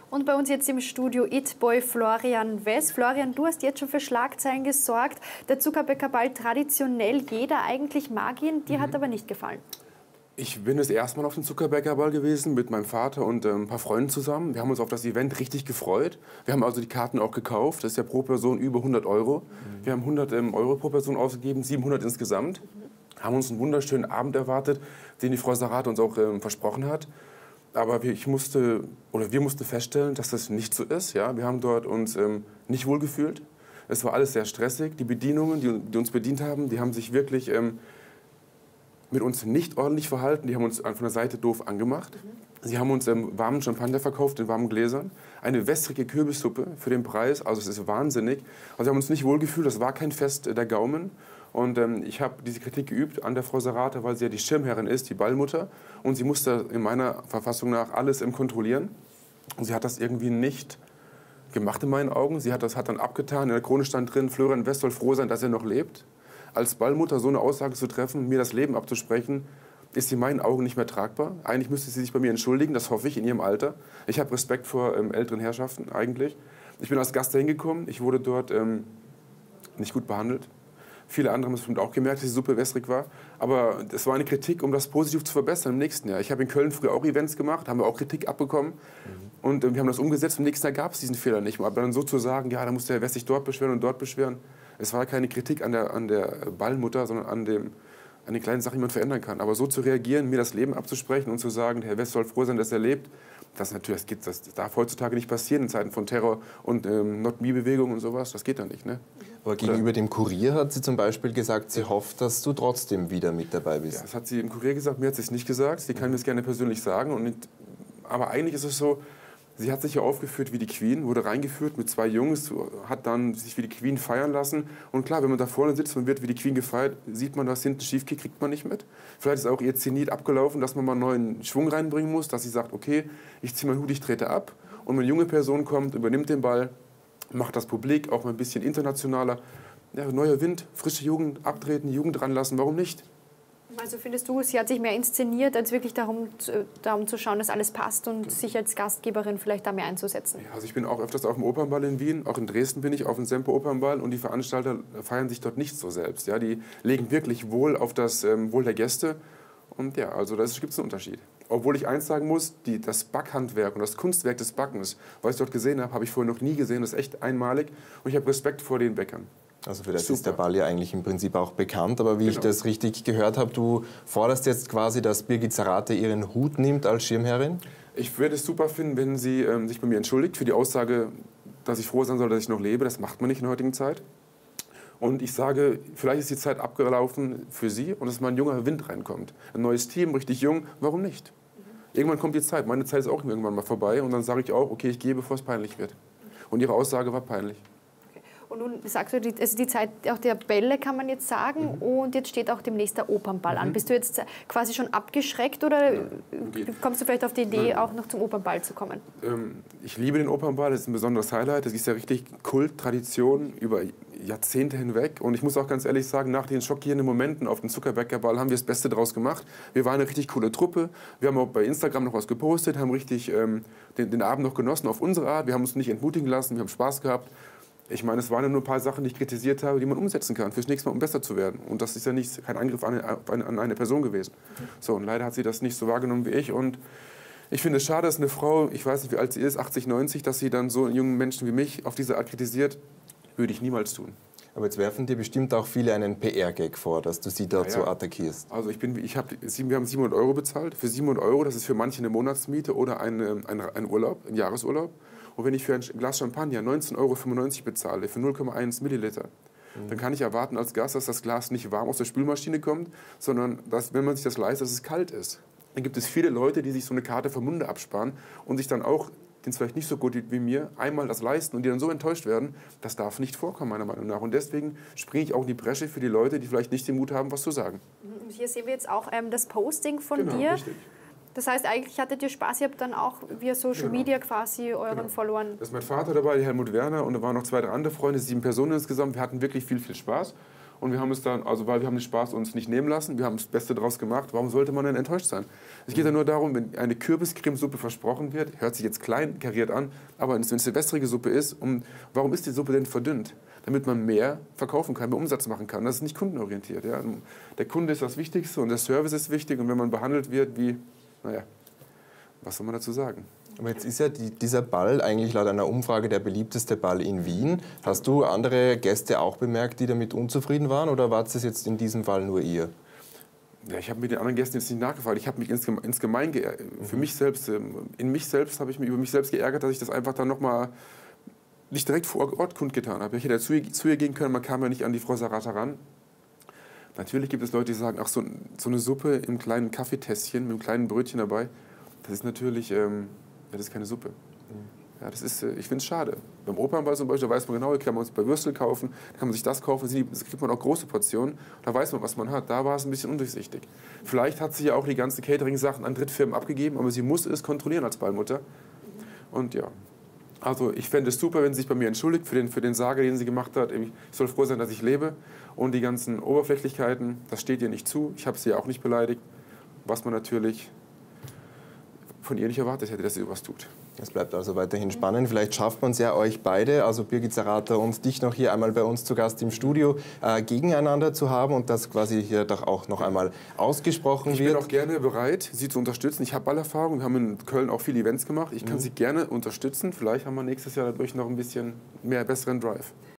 Und bei uns jetzt im Studio It-Boy Florian Wess. Florian, du hast jetzt schon für Schlagzeilen gesorgt. Der Zuckerbäckerball traditionell, jeder eigentlich mag ihn, dir hat aber nicht gefallen. Ich bin das erste Mal auf dem Zuckerbäckerball gewesen mit meinem Vater und ein paar Freunden zusammen. Wir haben uns auf das Event richtig gefreut. Wir haben also die Karten auch gekauft. Das ist ja pro Person über 100 Euro. Wir haben 100 Euro pro Person ausgegeben, 700 insgesamt. Haben uns einen wunderschönen Abend erwartet, den die Frau Sarat uns auch versprochen hat. Aber wir mussten feststellen, dass das nicht so ist. Ja? Wir haben dort uns nicht wohl gefühlt. Es war alles sehr stressig. Die Bedienungen, die uns bedient haben, die haben sich wirklich mit uns nicht ordentlich verhalten. Die haben uns von der Seite doof angemacht. Sie haben uns warmen Champagner verkauft in warmen Gläsern. Eine wässrige Kürbissuppe für den Preis. Also es ist wahnsinnig. Also wir haben uns nicht wohlgefühlt. Das war kein Fest der Gaumen. Und ich habe diese Kritik geübt an der Frau Sarate, weil sie ja die Schirmherrin ist, die Ballmutter. Und sie musste in meiner Verfassung nach alles kontrollieren. Und sie hat das irgendwie nicht gemacht in meinen Augen. Sie hat dann abgetan. In der Krone stand drin, Florian Wess soll froh sein, dass er noch lebt. Als Ballmutter so eine Aussage zu treffen, mir das Leben abzusprechen, ist in meinen Augen nicht mehr tragbar. Eigentlich müsste sie sich bei mir entschuldigen, das hoffe ich, in ihrem Alter. Ich habe Respekt vor älteren Herrschaften eigentlich. Ich bin als Gast dahin gekommen, ich wurde dort nicht gut behandelt. Viele andere haben es bestimmt auch gemerkt, dass die Suppe wässrig war. Aber es war eine Kritik, um das positiv zu verbessern im nächsten Jahr. Ich habe in Köln früher auch Events gemacht, haben wir auch Kritik abbekommen. Und wir haben das umgesetzt. Im nächsten Jahr gab es diesen Fehler nicht mehr. Aber dann so zu sagen, ja, da muss der Wess sich dort beschweren und dort beschweren. Es war keine Kritik an der Ballmutter, sondern an den kleinen Sachen, die man verändern kann. Aber so zu reagieren, mir das Leben abzusprechen und zu sagen, der Herr Wess soll froh sein, dass er lebt, das darf heutzutage nicht passieren in Zeiten von Terror und Not-Me-Bewegung und sowas. Das geht dann nicht. Ne? Aber gegenüber dem Kurier hat sie zum Beispiel gesagt, sie hofft, dass du trotzdem wieder mit dabei bist. Ja, das hat sie im Kurier gesagt, mir hat sie es nicht gesagt. Sie kann mir es gerne persönlich sagen. Aber eigentlich ist es so, sie hat sich ja aufgeführt wie die Queen, wurde reingeführt mit 2 Jungs, hat dann sich wie die Queen feiern lassen. Und klar, wenn man da vorne sitzt und wird wie die Queen gefeiert, sieht man, was hinten schief geht, kriegt man nicht mit. Vielleicht ist auch ihr Zenit abgelaufen, dass man mal einen neuen Schwung reinbringen muss, dass sie sagt, okay, ich ziehe meinen Hut, ich trete ab. Und wenn eine junge Person kommt, übernimmt den Ball, macht das publik auch mal ein bisschen internationaler. Ja, neuer Wind, frische Jugend, abtreten, Jugend ranlassen, warum nicht? Also findest du, sie hat sich mehr inszeniert, als wirklich darum zu schauen, dass alles passt und sich als Gastgeberin vielleicht da mehr einzusetzen? Ja, also ich bin auch öfters auf dem Opernball in Wien, auch in Dresden bin ich auf dem Semper-Opernball und die Veranstalter feiern sich dort nicht so selbst. Ja, die legen wirklich Wohl auf das Wohl der Gäste und ja, also da gibt es einen Unterschied. Obwohl ich eins sagen muss, das Backhandwerk und das Kunstwerk des Backens, was ich dort gesehen habe, habe ich vorher noch nie gesehen, das ist echt einmalig und ich habe Respekt vor den Bäckern. Also für das ist der Ball ja eigentlich im Prinzip auch bekannt, aber wie ich das richtig gehört habe, du forderst jetzt quasi, dass Birgit Sarate ihren Hut nimmt als Schirmherrin? Ich würde es super finden, wenn sie sich bei mir entschuldigt für die Aussage, dass ich froh sein soll, dass ich noch lebe. Das macht man nicht in der heutigen Zeit. Und ich sage, vielleicht ist die Zeit abgelaufen für sie und dass mal ein junger Wind reinkommt. Ein neues Team, richtig jung, warum nicht? Irgendwann kommt die Zeit, meine Zeit ist auch irgendwann mal vorbei und dann sage ich auch, okay, ich gehe, bevor es peinlich wird. Und ihre Aussage war peinlich. Und nun sagst du, also die Zeit auch der Bälle kann man jetzt sagen und jetzt steht auch demnächst der Opernball an. Bist du jetzt quasi schon abgeschreckt oder kommst du vielleicht auf die Idee, auch noch zum Opernball zu kommen? Ich liebe den Opernball, das ist ein besonderes Highlight. Das ist ja richtig Kult, Tradition über Jahrzehnte hinweg. Und ich muss auch ganz ehrlich sagen, nach den schockierenden Momenten auf dem Zuckerbäckerball haben wir das Beste daraus gemacht. Wir waren eine richtig coole Truppe. Wir haben auch bei Instagram noch was gepostet, haben richtig den Abend noch genossen auf unsere Art. Wir haben uns nicht entmutigen lassen, wir haben Spaß gehabt. Ich meine, es waren ja nur ein paar Sachen, die ich kritisiert habe, die man umsetzen kann fürs nächste Mal, um besser zu werden. Und das ist ja kein Angriff an eine Person gewesen. So, und leider hat sie das nicht so wahrgenommen wie ich. Und ich finde es schade, dass eine Frau, ich weiß nicht, wie alt sie ist, 80, 90, dass sie dann so einen jungen Menschen wie mich auf diese Art kritisiert, würde ich niemals tun. Aber jetzt werfen dir bestimmt auch viele einen PR-Gag vor, dass du sie dort so attackierst. Also wir haben 700 Euro bezahlt. Für 700 Euro, das ist für manche eine Monatsmiete oder ein Urlaub, ein Jahresurlaub. Und wenn ich für ein Glas Champagner 19,95 Euro bezahle, für 0,1 Milliliter, dann kann ich erwarten als Gast, dass das Glas nicht warm aus der Spülmaschine kommt, sondern dass, wenn man sich das leistet, dass es kalt ist. Dann gibt es viele Leute, die sich so eine Karte vom Munde absparen und sich dann auch, denen es vielleicht nicht so gut geht wie mir, einmal das leisten und die dann so enttäuscht werden. Das darf nicht vorkommen, meiner Meinung nach. Und deswegen springe ich auch in die Bresche für die Leute, die vielleicht nicht den Mut haben, was zu sagen. Hier sehen wir jetzt auch das Posting von dir. Richtig. Das heißt, eigentlich hattet ihr Spaß, ihr habt dann auch via Social Media quasi euren Followern... Da ist mein Vater dabei, Helmut Werner, und da waren noch 2, 3 andere Freunde, 7 Personen insgesamt. Wir hatten wirklich viel, viel Spaß. Und wir haben es dann, also weil wir haben den Spaß uns nicht nehmen lassen, wir haben das Beste draus gemacht. Warum sollte man denn enttäuscht sein? Es geht ja nur darum, wenn eine Kürbiscremesuppe versprochen wird, hört sich jetzt klein kariert an, aber wenn es eine silvestrige Suppe ist, warum ist die Suppe denn verdünnt? Damit man mehr verkaufen kann, mehr Umsatz machen kann. Das ist nicht kundenorientiert. Ja? Der Kunde ist das Wichtigste und der Service ist wichtig. Und wenn man behandelt wird wie, naja, was soll man dazu sagen? Aber jetzt ist ja dieser Ball eigentlich laut einer Umfrage der beliebteste Ball in Wien. Hast du andere Gäste auch bemerkt, die damit unzufrieden waren, oder war es jetzt in diesem Fall nur ihr? Ja, ich habe mit den anderen Gästen jetzt nicht nachgefragt. Ich habe mich insgemein für mich selbst, habe ich mich über mich selbst geärgert, dass ich das einfach dann nochmal nicht direkt vor Ort kundgetan habe. Ich hätte zu ihr gehen können, man kam ja nicht an die Frau Sarata ran. Natürlich gibt es Leute, die sagen, ach, so eine Suppe im kleinen Kaffeetässchen mit einem kleinen Brötchen dabei, das ist natürlich, das ist keine Suppe. Ja, das ist, ich finde es schade. Beim Opernball zum Beispiel, da weiß man genau, hier kann man sich bei Würstel kaufen, da kann man sich das kaufen, da kriegt man auch große Portionen, da weiß man, was man hat. Da war es ein bisschen undurchsichtig. Vielleicht hat sie ja auch die ganzen Catering-Sachen an Drittfirmen abgegeben, aber sie muss es kontrollieren als Ballmutter. Und ja, also ich fände es super, wenn sie sich bei mir entschuldigt für den Sager, den sie gemacht hat. Ich soll froh sein, dass ich lebe. Und die ganzen Oberflächlichkeiten, das steht ihr nicht zu. Ich habe sie ja auch nicht beleidigt, was man natürlich von ihr nicht erwartet hätte, dass sie sowas tut. Es bleibt also weiterhin spannend. Vielleicht schafft man es ja, euch beide, also Birgit Zarata und dich noch hier einmal bei uns zu Gast im Studio, gegeneinander zu haben und das quasi hier doch auch noch einmal ausgesprochen wird. Ich bin auch gerne bereit, Sie zu unterstützen. Ich habe Ballerfahrung. Wir haben in Köln auch viele Events gemacht. Ich kann Sie gerne unterstützen. Vielleicht haben wir nächstes Jahr dadurch noch ein bisschen mehr besseren Drive.